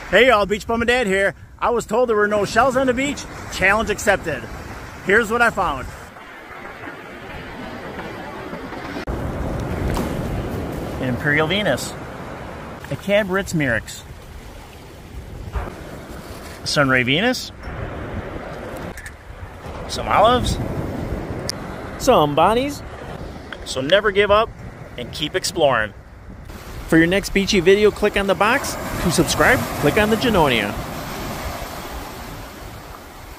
Hey y'all, Beach Bum and Dad here. I was told there were no shells on the beach. Challenge accepted. Here's what I found. An Imperial Venus. A Cab Ritz Murex. A Sunray Venus. Some olives. Some bodies. So never give up and keep exploring. For your next beachy video, click on the box. To subscribe, click on the Genonia.